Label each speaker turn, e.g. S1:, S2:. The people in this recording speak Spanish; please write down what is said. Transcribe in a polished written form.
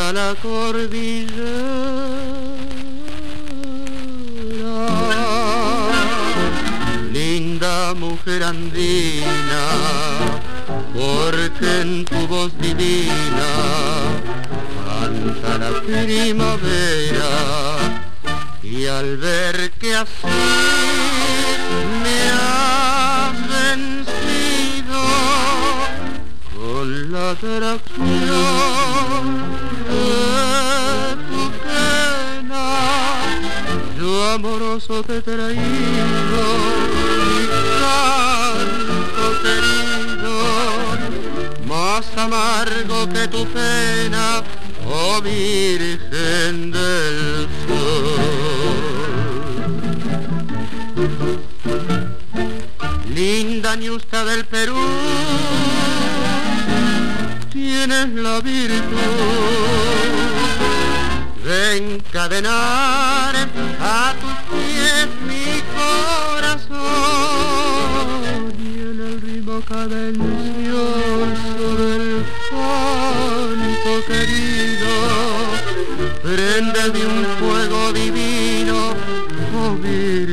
S1: a la cordillera. Linda mujer andina, porque en tu voz divina canta la primavera, y al ver que así me has vencido con la atracción de tu pena, yo amoroso te he traído mi canto querido, más amargo que tu pena, oh Virgen del Sol. Linda ñusta del Perú, tienes la virtud de encadenar a tus pies mi corazón, y en el ritmo cadencioso del canto querido prende de un fuego divino, oh Virgen